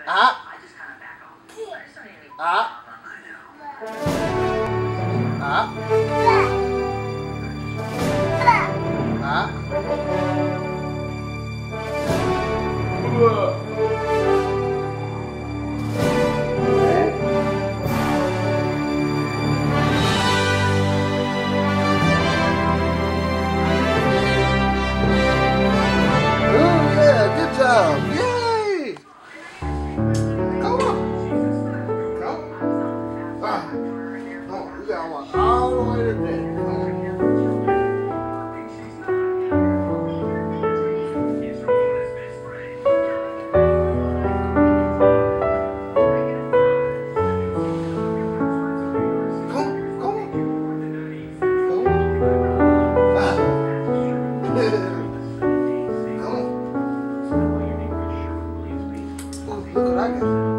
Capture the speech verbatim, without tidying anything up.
Ah. Ah. Ah. Ah. Good job. Yay! Come on. Come. Ah. Come on. You gotta walk all the way to there. Come. Come on. Come on. Ah. Come on. Look what I got.